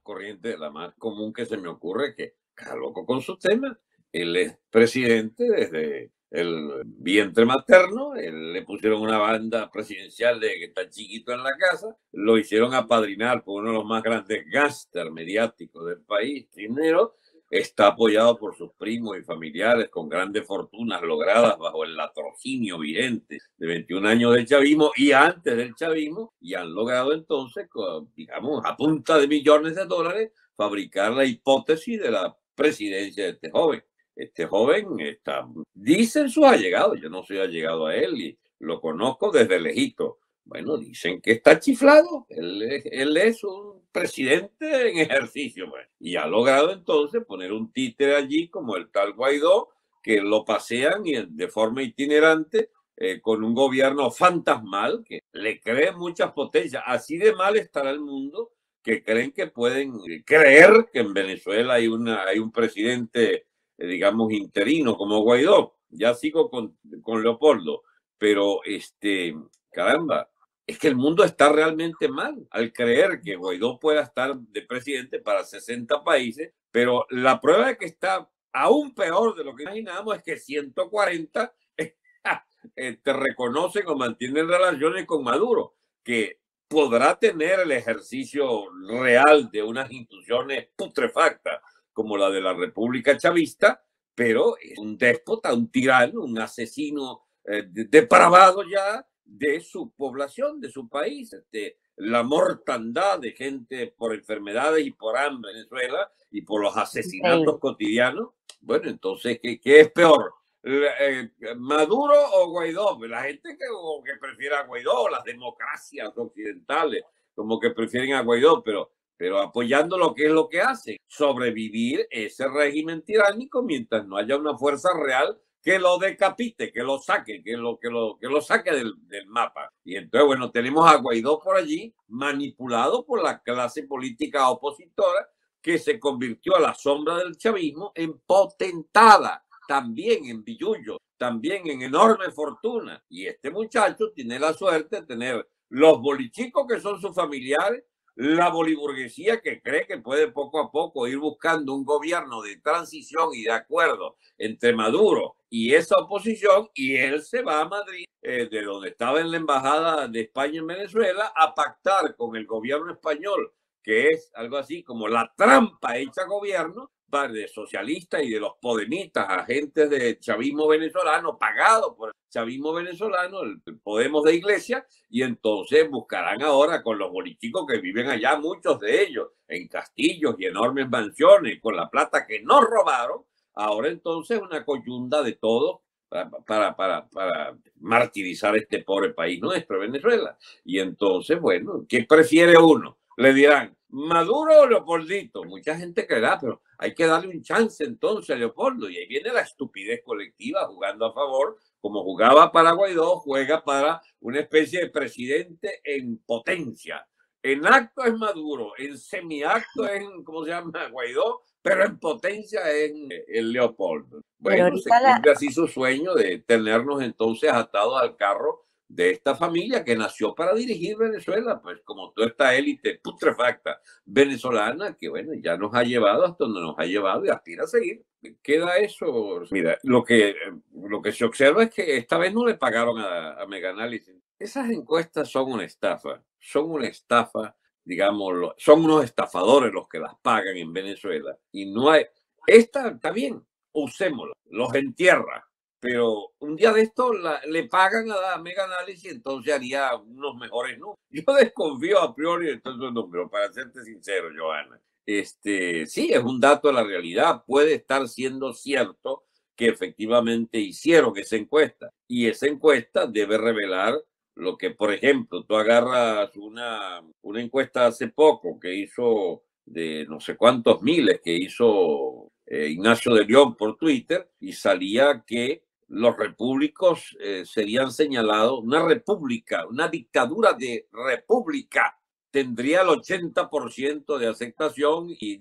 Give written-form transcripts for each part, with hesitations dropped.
corriente, la más común que se me ocurre, que cada loco con su tema. Él es presidente desde el vientre materno, él le pusieron una banda presidencial de que está chiquito en la casa, lo hicieron apadrinar por uno de los más grandes gángsters mediáticos del país, dinero, está apoyado por sus primos y familiares con grandes fortunas logradas bajo el latrocinio vigente de 21 años del chavismo y antes del chavismo, y han logrado entonces, digamos, a punta de millones de dólares, fabricar la hipótesis de la presidencia de este joven. Este joven está, dicen sus allegados, yo no soy allegado a él y lo conozco desde lejito. Bueno, dicen que está chiflado, él es un presidente en ejercicio, pues, y ha logrado entonces poner un títere allí como el tal Guaidó, que lo pasean y de forma itinerante con un gobierno fantasmal que le cree muchas potencias. Así de mal estará el mundo que creen que pueden creer que en Venezuela hay un presidente, digamos, interino como Guaidó. Ya sigo con Leopoldo, pero caramba, es que el mundo está realmente mal al creer que Guaidó pueda estar de presidente para 60 países, pero la prueba de que está aún peor de lo que imaginábamos es que 140 te reconocen o mantienen relaciones con Maduro, que podrá tener el ejercicio real de unas instituciones putrefactas como la de la República Chavista, pero es un déspota, un tirano, un asesino depravado ya de su población, de su país. La mortandad de gente por enfermedades y por hambre en Venezuela y por los asesinatos cotidianos. Bueno, entonces, ¿qué es peor? ¿Maduro o Guaidó? La gente que prefiere a Guaidó, las democracias occidentales, como que prefieren a Guaidó, pero apoyando lo que es lo que hace, sobrevivir ese régimen tiránico mientras no haya una fuerza real que lo decapite, que lo saque, que lo saque del mapa. Y entonces, bueno, tenemos a Guaidó por allí, manipulado por la clase política opositora, que se convirtió a la sombra del chavismo en potentada, también en billullo, también en enorme fortuna. Y este muchacho tiene la suerte de tener los bolichicos que son sus familiares, la boliburguesía que cree que puede poco a poco ir buscando un gobierno de transición y de acuerdo entre Maduro y esa oposición, y él se va a Madrid, de donde estaba en la embajada de España en Venezuela, a pactar con el gobierno español, que es algo así como la trampa hecha gobierno de socialistas y de los podemitas, agentes de chavismo venezolano, pagados por el chavismo venezolano, el Podemos de Iglesia, y entonces buscarán ahora con los bolichicos que viven allá, muchos de ellos, en castillos y enormes mansiones, con la plata que no robaron, ahora entonces una coyunda de todo para martirizar este pobre país nuestro, Venezuela. Y entonces, bueno, ¿qué prefiere uno? Le dirán, ¿Maduro o Leopoldito? Mucha gente creerá, pero hay que darle un chance entonces a Leopoldo. Y ahí viene la estupidez colectiva jugando a favor, como jugaba para Guaidó, juega para una especie de presidente en potencia. En acto es Maduro, en semiacto es, ¿cómo se llama? Guaidó, pero en potencia es el Leopoldo. Bueno, se cumple así su sueño de tenernos entonces atados al carro de esta familia que nació para dirigir Venezuela, pues como toda esta élite putrefacta venezolana que, bueno, ya nos ha llevado hasta donde nos ha llevado y aspira a seguir. Queda eso. Mira, lo que se observa es que esta vez no le pagaron a Meganalysis. Esas encuestas son una estafa, digamos, son unos estafadores los que las pagan en Venezuela y no hay, esta está bien, usémosla, los entierra. Pero un día de esto le pagan a Mega Análisis, entonces haría unos mejores números. Yo desconfío a priori de todos esos números, para serte sincero, Johanna. Sí, es un dato de la realidad. Puede estar siendo cierto que efectivamente hicieron esa encuesta. Y esa encuesta debe revelar lo que, por ejemplo, tú agarras una encuesta hace poco que hizo de no sé cuántos miles que hizo Ignacio de León por Twitter y salía que los repúblicos serían señalados, una república, una dictadura de república tendría el 80% de aceptación y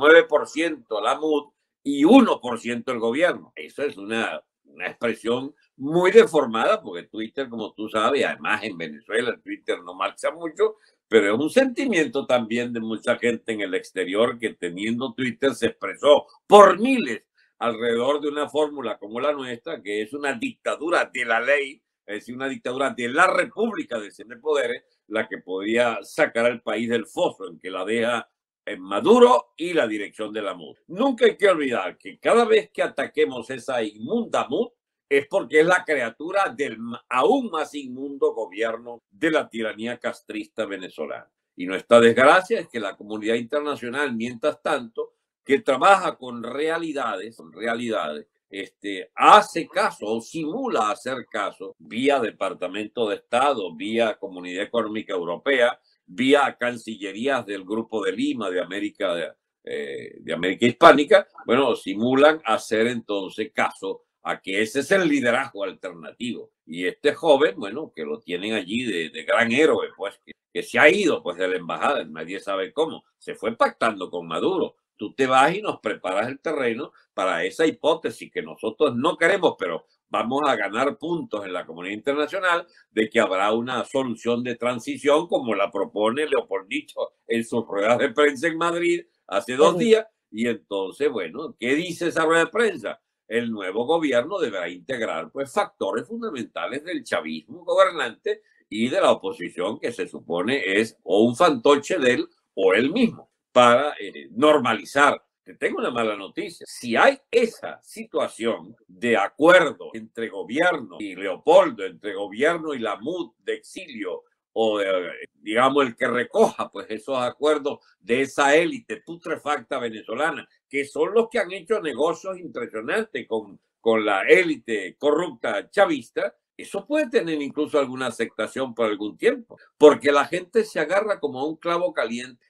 19% la MUD y 1% el gobierno. Eso es una expresión muy deformada, porque Twitter, como tú sabes, y además en Venezuela el Twitter no marcha mucho, pero es un sentimiento también de mucha gente en el exterior que teniendo Twitter se expresó por miles alrededor de una fórmula como la nuestra, que es una dictadura de la ley, es decir, una dictadura de la República de Siete Poderes, la que podría sacar al país del foso en que la deja en Maduro y la dirección de la MUD. Nunca hay que olvidar que cada vez que ataquemos esa inmunda MUD es porque es la criatura del aún más inmundo gobierno de la tiranía castrista venezolana. Y nuestra desgracia es que la comunidad internacional, mientras tanto, que trabaja con realidades, hace caso o simula hacer caso vía Departamento de Estado, vía Comunidad Económica Europea, vía cancillerías del Grupo de Lima de América Hispánica, bueno, simulan hacer entonces caso a que ese es el liderazgo alternativo. Y este joven, bueno, que lo tienen allí de gran héroe, pues, que se ha ido pues de la embajada, nadie sabe cómo, se fue pactando con Maduro. Tú te vas y nos preparas el terreno para esa hipótesis que nosotros no queremos, pero vamos a ganar puntos en la comunidad internacional de que habrá una solución de transición como la propone Leopoldito en sus ruedas de prensa en Madrid hace 2 días. Y entonces, bueno, ¿qué dice esa rueda de prensa? El nuevo gobierno deberá integrar pues factores fundamentales del chavismo gobernante y de la oposición que se supone es o un fantoche de él o él mismo para normalizar. Te tengo una mala noticia. Si hay esa situación de acuerdo entre gobierno y Leopoldo, entre gobierno y la MUD de exilio, o digamos el que recoja pues esos acuerdos de esa élite putrefacta venezolana, que son los que han hecho negocios impresionantes con la élite corrupta chavista, eso puede tener incluso alguna aceptación por algún tiempo, porque la gente se agarra como a un clavo caliente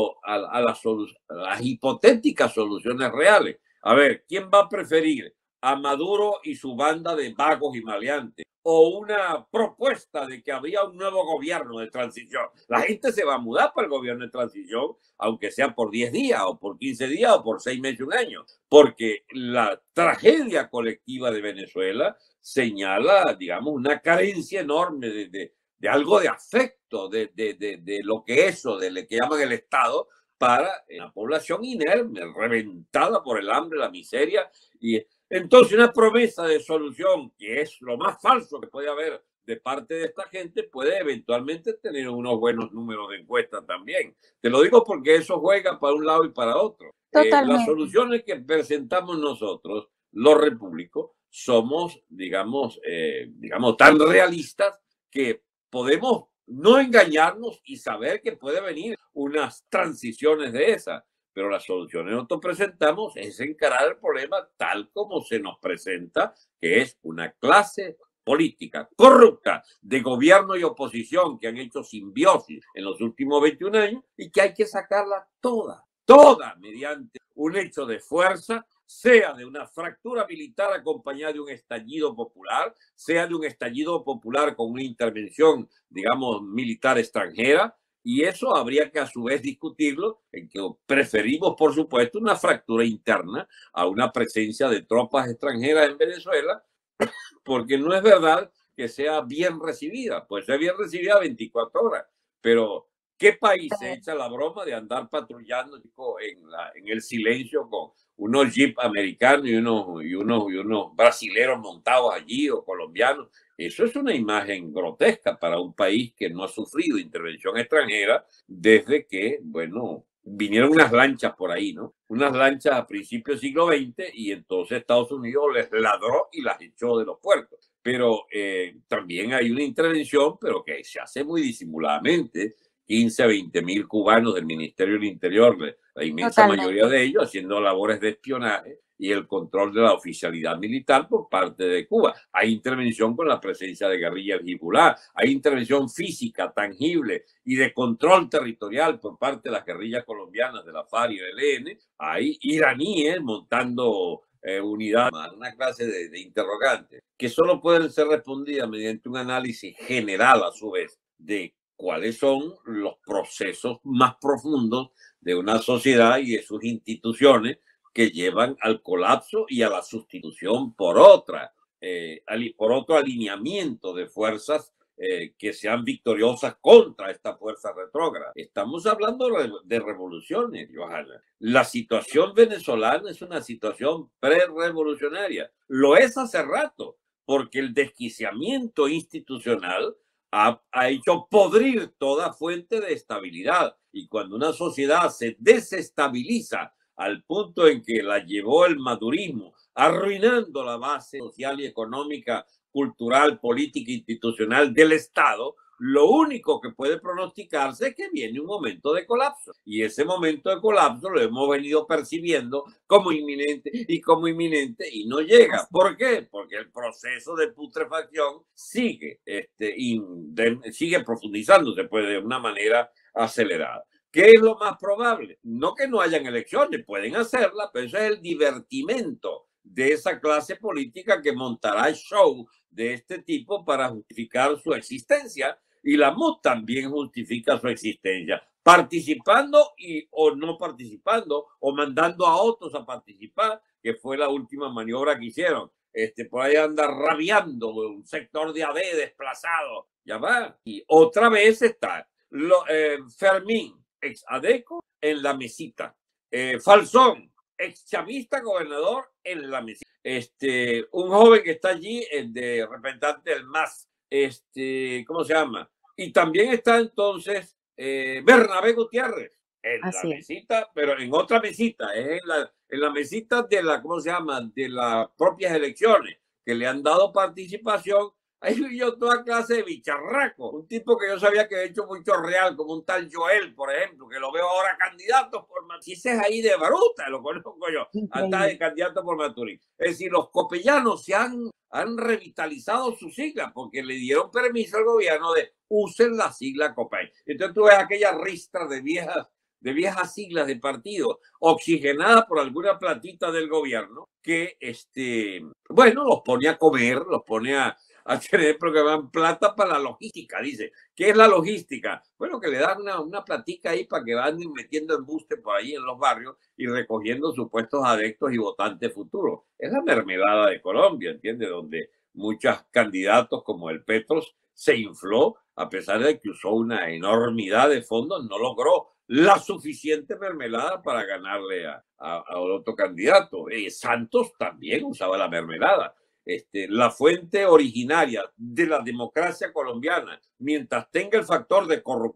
a las hipotéticas soluciones reales. A ver, ¿quién va a preferir a Maduro y su banda de vagos y maleantes? O una propuesta de que habría un nuevo gobierno de transición. La gente se va a mudar para el gobierno de transición, aunque sea por 10 días o por 15 días o por 6 meses, un año, porque la tragedia colectiva de Venezuela señala, digamos, una carencia enorme de algo de afecto, de lo que eso, de lo que llaman el Estado, para la población inerme, reventada por el hambre, la miseria. Y entonces una promesa de solución, que es lo más falso que puede haber de parte de esta gente, puede eventualmente tener unos buenos números de encuesta también. Te lo digo porque eso juega para un lado y para otro. Las Totalmente. soluciones que presentamos nosotros, los repúblicos, somos, digamos, tan realistas que podemos no engañarnos y saber que puede venir unas transiciones de esas, pero las soluciones que nosotros presentamos es encarar el problema tal como se nos presenta, que es una clase política corrupta de gobierno y oposición que han hecho simbiosis en los últimos 21 años y que hay que sacarla toda mediante un hecho de fuerza, sea de una fractura militar acompañada de un estallido popular, sea de un estallido popular con una intervención, digamos, militar extranjera, y eso habría que a su vez discutirlo, en que preferimos, por supuesto, una fractura interna a una presencia de tropas extranjeras en Venezuela, porque no es verdad que sea bien recibida, puede ser bien recibida 24 horas, pero ¿qué país se echa la broma de andar patrullando en el silencio con unos jeep americanos y unos brasileros montados allí o colombianos? Eso es una imagen grotesca para un país que no ha sufrido intervención extranjera desde que, bueno, vinieron unas lanchas por ahí, ¿no? Unas lanchas a principios del siglo XX y entonces Estados Unidos les ladró y las echó de los puertos. Pero también hay una intervención, pero que se hace muy disimuladamente. 15 a 20 mil cubanos del Ministerio del Interior, la inmensa mayoría Totalmente. de ellos haciendo labores de espionaje y el control de la oficialidad militar por parte de Cuba. Hay intervención con la presencia de guerrillas Hezbollah, hay intervención física, tangible y de control territorial por parte de las guerrillas colombianas de la FARC y el ELN. Hay iraníes montando unidades, una clase de interrogantes que solo pueden ser respondidas mediante un análisis general a su vez de cuáles son los procesos más profundos de una sociedad y de sus instituciones que llevan al colapso y a la sustitución por otra. por otro alineamiento de fuerzas que sean victoriosas contra esta fuerza retrógrada. Estamos hablando de revoluciones, Johanna. La situación venezolana es una situación prerevolucionaria. Lo es hace rato, porque el desquiciamiento institucional ha hecho podrir toda fuente de estabilidad. Y cuando una sociedad se desestabiliza al punto en que la llevó el madurismo, arruinando la base social y económica, cultural, política e institucional del Estado, lo único que puede pronosticarse es que viene un momento de colapso. Y ese momento de colapso lo hemos venido percibiendo como inminente y no llega. ¿Por qué? Porque el proceso de putrefacción sigue, sigue profundizándose pues, de una manera acelerada. ¿Qué es lo más probable? No que no hayan elecciones, pueden hacerlas, pero eso es el divertimento de esa clase política que montará show de este tipo para justificar su existencia, y la MUD también justifica su existencia, participando o no participando, o mandando a otros a participar, que fue la última maniobra que hicieron. Por ahí anda rabiando un sector de AD desplazado, ya va. Y otra vez está Fermín, ex ADECO, en la mesita. Falzón, ex chavista gobernador, en la mesita. Un joven que está allí, de representante del MAS, ¿cómo se llama? Y también está entonces Bernabé Gutiérrez en la mesita, pero en otra mesita, es en la mesita de la, ¿cómo se llama? De las propias elecciones, que le han dado participación. Ahí vi yo toda clase de bicharraco. Un tipo que yo sabía que había hecho mucho real, como un tal Joel, por ejemplo, que lo veo ahora candidato por Maturín. Ese es ahí de Baruta, lo conozco yo. Hasta de candidato por Maturín. Es decir, los copellanos se han revitalizado sus siglas porque le dieron permiso al gobierno de usen la sigla COPEI. Entonces tú ves aquella ristra de viejas siglas de partido oxigenadas por alguna platita del gobierno que, bueno, los pone a comer, los pone a tener programas plata para la logística, dice. ¿Qué es la logística? Bueno, que le dan una platica ahí para que van metiendo embuste por ahí en los barrios y recogiendo supuestos adeptos y votantes futuros. Es la mermelada de Colombia, ¿entiendes? Donde muchos candidatos como el Petros se infló, a pesar de que usó una enormidad de fondos, no logró la suficiente mermelada para ganarle a otro candidato. Santos también usaba la mermelada. La fuente originaria de la democracia colombiana, mientras tenga el factor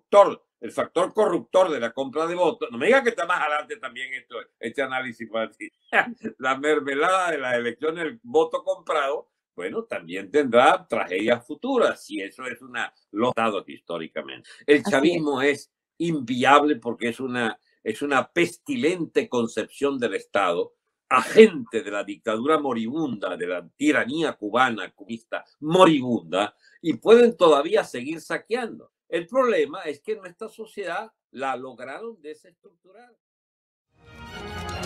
corruptor de la compra de votos, no me diga que está más adelante también este análisis para ti. La mermelada de las elecciones, el voto comprado, bueno, también tendrá tragedias futuras, y eso es los dados históricamente. El chavismo es inviable porque es una pestilente concepción del Estado, agente de la dictadura moribunda, de la tiranía cubana, comunista moribunda, y pueden todavía seguir saqueando. El problema es que nuestra sociedad la lograron desestructurar.